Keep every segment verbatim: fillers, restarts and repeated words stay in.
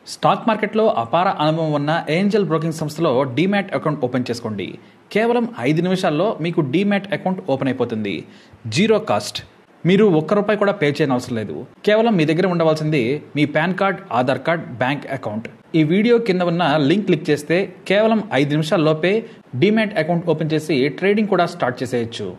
Stock మార్కెట్లో అపార అనుభవం ఉన్న ఏంజల్ బ్రోకింగ్ సంస్థలో డీమ్యాట్ అకౌంట్ ఓపెన్ చేసుకోండి. కేవలం ఐదు నిమిషాల్లో మీకు డీమ్యాట్ అకౌంట్ ఓపెన్ అయిపోతుంది. Zero cost. మీరు ఒక్క రూపాయి కూడా పే చేయని అవసరం లేదు. కేవలం మీ దగ్గర ఉండవలసింది మీ pan card, Aadhaar card, bank account. ఈ వీడియో కింద ఉన్న లింక్ క్లిక్ చేస్తే కేవలం ఐదు నిమిషాల్లోపే డీమ్యాట్ అకౌంట్ ఓపెన్ చేసి ట్రేడింగ్ కూడా స్టార్ట్ చేసేయచ్చు.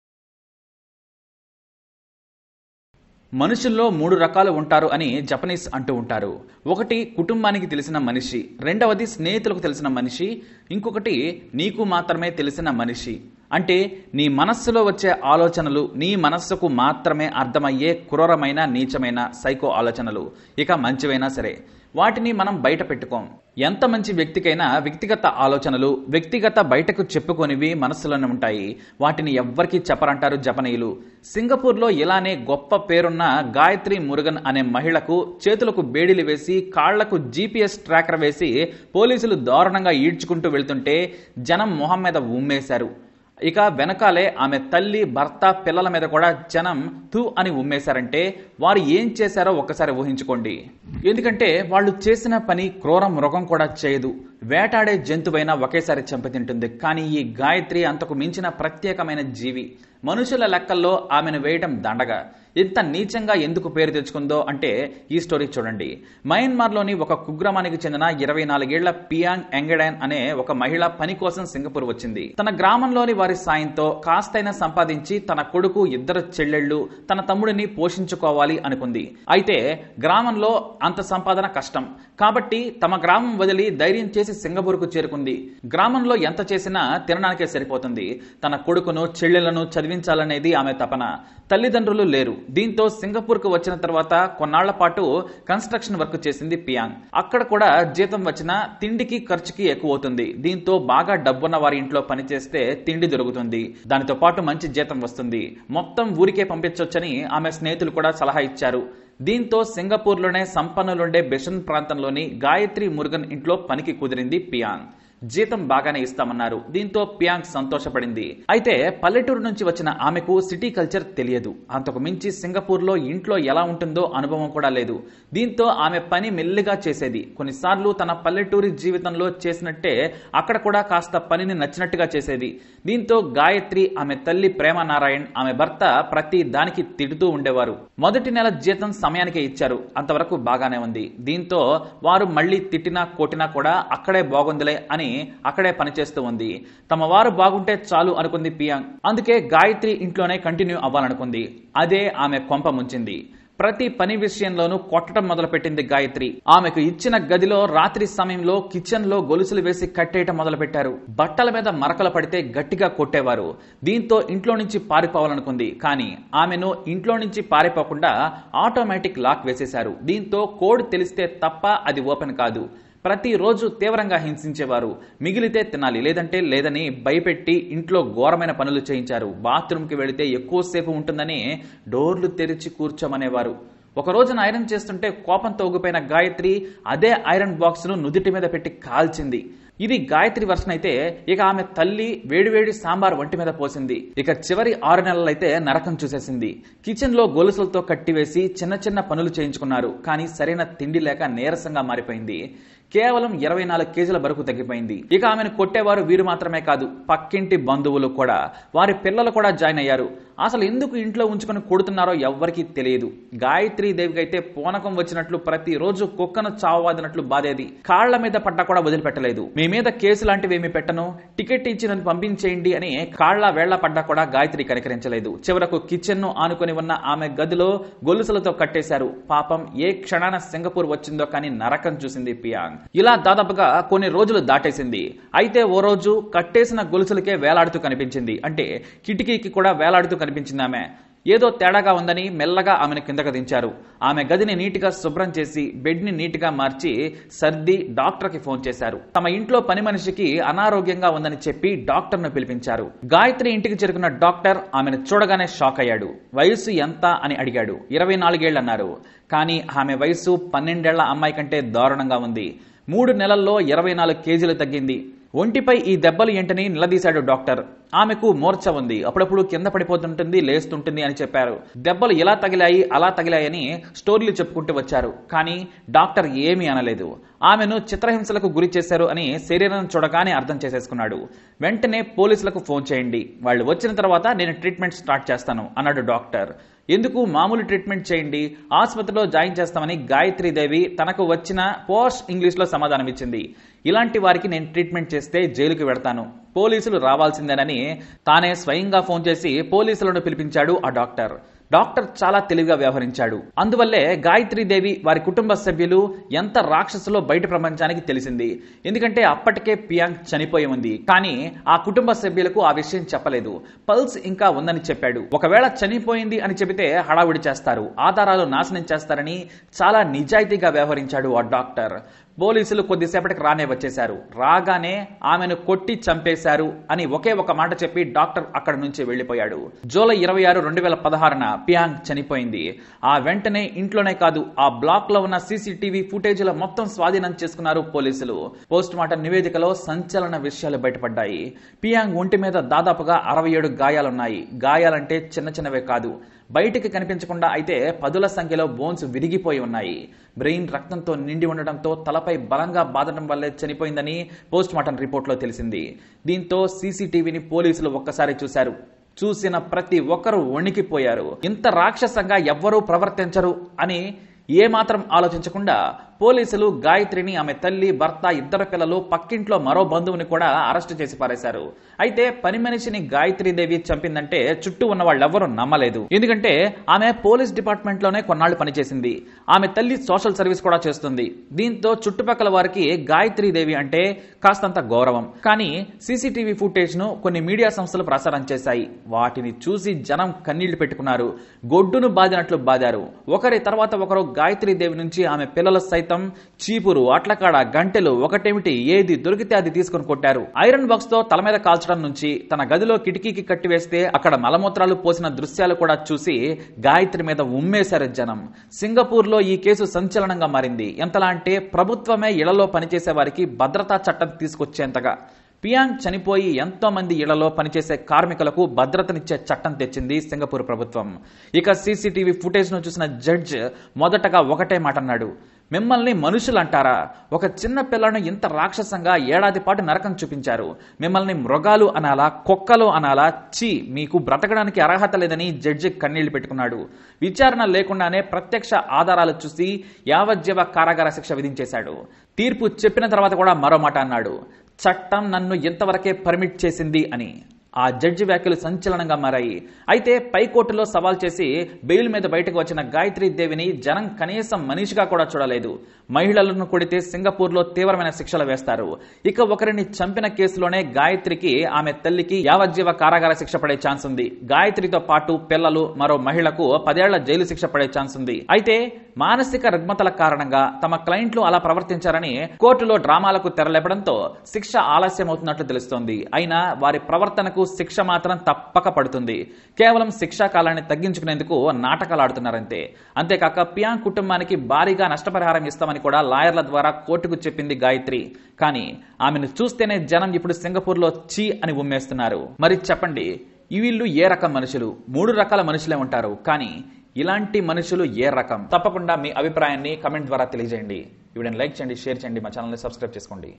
మనుషుల్లో మూడు రకాలు ఉంటారు అని జపనీస్ అంటూ ఉంటారు. ఒకటి కుటుంబానికి తెలిసిన మనిషి, రెండవది స్నేహితులకు తెలిసిన మనిషి, ఇంకొకటి నీకు మాత్రమే తెలిసిన మనిషి. అంటే నీ మనస్సులో వచ్చే ఆలోచనలు నీ మనస్సుకు మాత్రమే అర్థమయ్యే క్రూరమైన, నీచమైన సైకో ఆలోచనలు, ఇక మంచివైనా సరే వాటిని మనం బయట పెట్టుకోం. ఎంత మంచి వ్యక్తికైనా వ్యక్తిగత ఆలోచనలు, వ్యక్తిగత బయటకు చెప్పుకొనివి మనస్సులోనే ఉంటాయి. వాటిని ఎవ్వరికీ చెప్పరంటారు జపనీయులు. సింగపూర్లో ఇలానే గొప్ప పేరున్న గాయత్రి మురుగన్ అనే మహిళకు చేతులకు బేడీలు వేసి కాళ్లకు జీపీఎస్ ట్రాకర్ వేసి పోలీసులు దారుణంగా ఈడ్చుకుంటూ వెళ్తుంటే జనం మొహం మీద ఉమ్మేశారు. ఇక వెనకాలే ఆమె తల్లి, భర్త, పిల్లల మీద కూడా జనం తూ అని ఉమ్మేశారంటే వారు ఏం చేశారో ఒక్కసారి ఊహించుకోండి. ఎందుకంటే వాళ్ళు చేసిన పని క్రూర మృగం కూడా చేయదు. వేటాడే జంతువైనా ఒకేసారి చంపితింటుంది. కానీ ఈ గాయత్రి అంతకు మించిన ప్రత్యేకమైన జీవి. మనుషుల లెక్కల్లో ఆమెను వేయడం దండగా. ఇంత నీచంగా ఎందుకు పేరు తెచ్చుకుందో అంటే ఈ స్టోరీ చూడండి. మయన్మార్లోని ఒక కుగ్రామానికి చెందిన ఇరవై నాలుగేళ్ల పియాంగ్ ఎంగడైన్ అనే ఒక మహిళ పని కోసం సింగపూర్ వచ్చింది. తన గ్రామంలోని వారి సాయంతో కాస్తైనా సంపాదించి తన కొడుకు, ఇద్దరు చెల్లెళ్లు, తన తమ్ముడిని పోషించుకోవాలి అనుకుంది. అయితే గ్రామంలో అంత సంపాదన కష్టం కాబట్టి తమ గ్రామం వదిలి ధైర్యం చేసి సింగపూర్కు చేరుకుంది. గ్రామంలో ఎంత చేసినా తినడానికే సరిపోతుంది. తన కొడుకును, చెల్లెళ్లను చదివించాలనేది ఆమె తపన. తల్లిదండ్రులు లేరు. దీంతో సింగపూర్ కు వచ్చిన తర్వాత కొన్నాళ్ల పాటు కన్స్ట్రక్షన్ వర్క్ చేసింది పియాంగ్. అక్కడ కూడా జీతం వచ్చినా తిండికి, ఖర్చుకి ఎక్కువ అవుతుంది. దీంతో బాగా డబ్బున్న వారి ఇంట్లో పనిచేస్తే తిండి దొరుకుతుంది, దానితో పాటు మంచి జీతం వస్తుంది, మొత్తం ఊరికే పంపించొచ్చని ఆమె స్నేహితులు కూడా సలహా ఇచ్చారు. దీంతో సింగపూర్లోనే సంపన్నులుండే బెషన్ ప్రాంతంలోని గాయత్రి మురుగన్ ఇంట్లో పనికి కుదిరింది పియాంగ్. జీతం బాగానే ఇస్తామన్నారు. దీంతో పియాంగ్ సంతోషపడింది. అయితే పల్లెటూరు నుంచి వచ్చిన ఆమెకు సిటీ కల్చర్ తెలియదు. అంతకు మించి సింగపూర్ లో ఇంట్లో ఎలా ఉంటుందో అనుభవం కూడా లేదు. దీంతో ఆమె పని మెల్లిగా చేసేది. కొన్నిసార్లు తన పల్లెటూరి జీవితంలో చేసినట్టే అక్కడ కూడా కాస్త పనిని నచ్చినట్టుగా చేసేది. దీంతో గాయత్రి, ఆమె తల్లి ప్రేమ నారాయణ్, ఆమె భర్త ప్రతి దానికి తిడుతూ ఉండేవారు. మొదటి నెల జీతం సమయానికే ఇచ్చారు. అంతవరకు బాగానే ఉంది. దీంతో వారు మళ్లీ తిట్టినా కొట్టినా కూడా అక్కడే బాగుందిలే అని అక్కడే పనిచేస్తూ ఉంది. తమ వారు బాగుంటే చాలు అనుకుంది పియాంగ్. అందుకే గాయత్రి ఇంట్లోనే కంటిన్యూ అవ్వాలనుకుంది. అదే ఆమె కొంప ముంచింది. ప్రతి పని విషయంలోనూ కొట్టడం మొదలుపెట్టింది గాయత్రి. ఆమెకు ఇచ్చిన గదిలో రాత్రి సమయంలో కిచెన్ లో గొలుసులు వేసి కట్టేయటం మొదలు పెట్టారు. బట్టల మీద మరకలు పడితే గట్టిగా కొట్టేవారు. దీంతో ఇంట్లో నుంచి పారిపోవాలనుకుంది. కానీ ఆమెను ఇంట్లో నుంచి పారిపోకుండా ఆటోమేటిక్ లాక్ వేసేశారు. దీంతో కోడ్ తెలిస్తే తప్ప అది ఓపెన్ కాదు. ప్రతిరోజు తీవ్రంగా హింసించేవారు. మిగిలితే తినాలి, లేదంటే లేదని భయపెట్టి ఇంట్లో ఘోరమైన పనులు చేయించారు. బాత్రూంకి వెళితే ఎక్కువసేపు ఉంటుందని డోర్లు తెరిచి కూర్చోమనేవారు. ఒక రోజున ఐరన్ చేస్తుంటే కోపంతో ఊగిపోయిన గాయత్రి అదే ఐరన్ బాక్స్ ను నుదిటి మీద పెట్టి కాల్చింది. ఇది గాయత్రి వర్షన్ అయితే ఇక ఆమె తల్లి వేడివేడి సాంబార్ వంటి మీద పోసింది. ఇక చివరి ఆరు నెలలైతే నరకం చూసేసింది. కిచెన్ లో గొలుసులతో కట్టివేసి చిన్న చిన్న పనులు చేయించుకున్నారు. కానీ సరైన తిండి లేక నీరసంగా మారిపోయింది. కేవలం ఇరవై నాలుగు కేజీల బరువు తగ్గిపోయింది. ఇక ఆమెను కొట్టేవారు వీరు మాత్రమే కాదు, పక్కింటి బంధువులు కూడా. వారి పిల్లలు కూడా జాయిన్ అయ్యారు. అసలు ఎందుకు ఇంట్లో ఉంచుకొని కొడుతున్నారో ఎవ్వరికీ తెలియదు. గాయత్రి దేవికి అయితే పూనకం వచ్చినట్లు ప్రతిరోజు కుక్కను చావవాదినట్లు బాధేది. కాళ్ల మీద పడ్డా కూడా వదిలిపెట్టలేదు. మీ మీద కేసు లాంటివి ఏమి పెట్టను, టికెట్ ఇచ్చి నన్ను పంపించేయండి అని కాళ్ల వేళ్ల పడ్డా కూడా గాయత్రి కనికరించలేదు. చివరకు కిచెన్ ను ఆనుకొని ఉన్న ఆమె గదిలో గొలుసులతో కట్టేశారు. పాపం ఏ క్షణాన సింగపూర్ వచ్చిందో కానీ నరకం చూసింది పియాంగ్. ఇలా దాదాపుగా కొన్ని రోజులు దాటేసింది. అయితే ఓ రోజు కట్టేసిన గొలుసులకే వేలాడుతూ కనిపించింది. అంటే కిటికీకి కూడా వేలాడుతూ కనిపించింది ఆమె. ఏదో తేడాగా ఉందని మెల్లగా ఆమెను కిందకు దించారు. ఆమె గదిని నీటిగా శుభ్రం చేసి బెడ్ ని నీటిగా మార్చి సర్ది డాక్టర్ కి ఫోన్ చేశారు. తమ ఇంట్లో పని మనిషికి అనారోగ్యంగా ఉందని చెప్పి డాక్టర్ ను పిలిపించారు. గాయత్రి ఇంటికి చేరుకున్న డాక్టర్ ఆమెను చూడగానే షాక్ అయ్యాడు. వయసు ఎంత అని అడిగాడు. ఇరవై నాలుగేళ్లు అన్నారు. కానీ ఆమె వయసు పన్నెండేళ్ల అమ్మాయి కంటే దారుణంగా ఉంది. మూడు నెలల్లో ఇరవై నాలుగు కేజీలు తగ్గింది. ఒంటిపై ఈ దెబ్బలు ఏంటని నిలదీశాడు డాక్టర్. ఆమెకు మూర్ఛ ఉంది, అప్పుడప్పుడు కింద పడిపోతుంటుంది, లేస్తుంటుంది అని చెప్పారు. దెబ్బలు ఇలా తగిలాయి అలా తగిలాయని స్టోరీలు చెప్పుకుంటూ వచ్చారు. కానీ డాక్టర్ ఏమీ అనలేదు. ఆమెను చిత్రహింసలకు గురి చేశారు అని శరీరం చూడగానే అర్థం చేసేసుకున్నాడు. వెంటనే పోలీసులకు ఫోన్ చేయండి, వాళ్ళు వచ్చిన తర్వాత నేను ట్రీట్మెంట్ స్టార్ట్ చేస్తాను అన్నాడు డాక్టర్. ఎందుకు, మామూలు ట్రీట్మెంట్ చేయండి, ఆసుపత్రిలో జాయిన్ చేస్తామని గాయత్రీదేవి తనకు వచ్చిన పోష్ ఇంగ్లీష్ లో సమాధానం ఇచ్చింది. ఇలాంటి వారికి నేను ట్రీట్మెంట్ చేస్తే జైలుకి వెడతాను, పోలీసులు రావాల్సిందేనని తానే స్వయంగా ఫోన్ చేసి పోలీసులను పిలిపించాడు ఆ డాక్టర్. డాక్టర్ చాలా తెలివిగా వ్యవహరించాడు. అందువల్లే గాయత్రీదేవి వారి కుటుంబ సభ్యులు ఎంత రాక్షసులో బయట ప్రపంచానికి తెలిసింది. ఎందుకంటే అప్పటికే పియాంగ్ చనిపోయి ఉంది. కానీ ఆ కుటుంబ సభ్యులకు ఆ విషయం చెప్పలేదు. పల్స్ ఇంకా ఉందని చెప్పాడు. ఒకవేళ చనిపోయింది అని చెబితే హడావుడి చేస్తారు, ఆధారాలు నాశనం చేస్తారని చాలా నిజాయితీగా వ్యవహరించాడు ఆ డాక్టర్. పోలీసులు కొద్దిసేపటికి రానే వచ్చేశారు. రాగానే ఆమెను కొట్టి చంపేశారు అని ఒకే ఒక మాట చెప్పి డాక్టర్ అక్కడి నుంచి వెళ్లిపోయాడు. జూలై ఇరవై ఆరు రెండు వేల పదహారున పియాంగ్ చనిపోయింది. ఆ వెంటనే ఇంట్లోనే కాదు, ఆ బ్లాక్ లో ఉన్న సీసీటీవీ ఫుటేజీల మొత్తం స్వాధీనం చేసుకున్నారు పోలీసులు. పోస్ట్ మార్టం నివేదికలో సంచలన విషయాలు బయటపడ్డాయి. పియాంగ్ ఒంటి మీద దాదాపుగా అరవై ఏడు గాయాలున్నాయి. గాయాలంటే చిన్న చిన్నవే కాదు, బయటికి కనిపించకుండా అయితే పదుల సంఖ్యలో బోన్స్ విరిగిపోయి ఉన్నాయి. బ్రెయిన్ రక్తంతో నిండి ఉండడంతో తలపై బలంగా బాదడం వల్లే చనిపోయిందని పోస్ట్ మార్టం రిపోర్ట్లో తెలిసింది. దీంతో సీసీటీవీని పోలీసులు ఒక్కసారి చూశారు. చూసిన ప్రతి ఒక్కరూ వణికిపోయారు. ఇంత రాక్షసంగా ఎవ్వరూ ప్రవర్తించరు అని ఏమాత్రం ఆలోచించకుండా పోలీసులు గాయత్రిని, ఆమె తల్లి, భర్త, ఇద్దరు పిల్లలు, పక్కింట్లో మరో బంధువుని కూడా అరెస్టు చేసి పారేశారు. అయితే పని మనిషిని గాయత్రీదేవి చంపిందంటే చుట్టూ ఉన్న వాళ్ళెవ్వరూ నమ్మలేదు. ఎందుకంటే ఆమె పోలీస్ డిపార్ట్మెంట్ లోనే కొన్నాళ్లు పనిచేసింది. ఆమె తల్లి సోషల్ సర్వీస్ కూడా చేస్తుంది. దీంతో చుట్టుపక్కల వారికి గాయత్రీదేవి అంటే కాస్తంత గౌరవం. కానీ సీసీటీవీ ఫుటేజ్ ను కొన్ని మీడియా సంస్థలు ప్రసారం చేశాయి. వాటిని చూసి జనం కన్నీళ్లు పెట్టుకున్నారు. గొడ్డును బాదినట్లు బాదారు. ఒకరి తర్వాత ఒకరు గాయత్రీదేవి నుంచి ఆమె పిల్లల సైతం చీపురు, అట్లకాడ, గంటెలు ఒకటేమిటి ఏది దొరికితే అది తీసుకుని కొట్టారు. ఐరన్ బాక్స్ తో తల మీద కాల్చడం నుంచి తన గదిలో కిటికీకి కట్టివేస్తే అక్కడ మలమూత్రాలు పోసిన దృశ్యాలు కూడా చూసి గాయత్రి మీద ఉమ్మేశారు జనం. సింగపూర్ లో ఈ కేసు సంచలనంగా మారింది. ఎంతలా అంటే ప్రభుత్వమే ఇళ్లలో పనిచేసే వారికి భద్రతా చట్టం తీసుకొచ్చేంతగా. పియాంగ్ చనిపోయి ఎంతో మంది ఇళ్లలో పనిచేసే కార్మికులకు భద్రతనిచ్చే చట్టం తెచ్చింది సింగపూర్ ప్రభుత్వం. ఇక సీసీటీవీ ఫుటేజ్ ను చూసిన జడ్జ్ మొదటగా ఒకటే మాట అన్నాడు, మిమ్మల్ని మనుషులు అంటారా? ఒక చిన్న పిల్లను ఇంత రాక్షసంగా ఏడాది పాటు నరకం చూపించారు. మిమ్మల్ని మృగాలు అనాలా, కుక్కలు అనాలా? చీ, మీకు బ్రతకడానికి అర్హత లేదని జడ్జి కన్నీళ్లు పెట్టుకున్నాడు. విచారణ లేకుండానే ప్రత్యక్ష ఆధారాలు చూసి యావజ్జీవ కారాగార శిక్ష విధించేశాడు. తీర్పు చెప్పిన తర్వాత కూడా మరో మాట అన్నాడు, చట్టం నన్ను ఇంతవరకే పర్మిట్ చేసింది అని. ఆ జడ్జి వ్యాఖ్యలు సంచలనంగా మారాయి. అయితే పైకోర్టులో సవాల్ చేసి బెయిల్ మీద బయటకు వచ్చిన గాయత్రీదేవిని జనం కనీసం మనిషిగా కూడా చూడలేదు. మహిళలను కొడితే సింగపూర్ లో తీవ్రమైన శిక్షలు వేస్తారు. ఇక ఒకరిని చంపిన కేసులోనే గాయత్రికి, ఆమె తల్లికి యావజ్జీవ కారాగార శిక్ష పడే ఛాన్స్ ఉంది. గాయత్రితో పాటు పిల్లలు, మరో మహిళకు పదేళ్ల జైలు శిక్ష పడే ఛాన్స్ ఉంది. అయితే మానసిక రుగ్మతల కారణంగా తమ క్లయింట్లు అలా ప్రవర్తించారని కోర్టులో డ్రామాలకు తెరలేపడంతో శిక్ష ఆలస్యమవుతున్నట్లు తెలుస్తోంది. అయినా వారి ప్రవర్తనకు శిక్ష మాత్రం తప్పక పడుతుంది. కేవలం శిక్షా కాలాన్ని తగ్గించుకునేందుకు నాటకాలు ఆడుతున్నారంతే. అంతేకాక పియాంగ్ కుటుంబానికి భారీగా నష్టపరిహారం ఇస్తామని కూడా లాయర్ల ద్వారా కోర్టుకు చెప్పింది గాయత్రి. కానీ ఆమెను చూస్తేనే జనం ఇప్పుడు సింగపూర్ లో చీ అని ఉమ్మేస్తున్నారు. మరి చెప్పండి, వీళ్ళు ఏ రకం మనుషులు? మూడు రకాల మనుషులే ఉంటారు, కానీ ఇలాంటి మనుషులు ఏ రకం? తప్పకుండా మీ అభిప్రాయాన్ని కమెంట్ ద్వారా తెలియజేయండి. వీడియోని లైక్ చేయండి, షేర్ చేయండి, మా ఛానల్ని సబ్స్క్రైబ్ చేసుకోండి.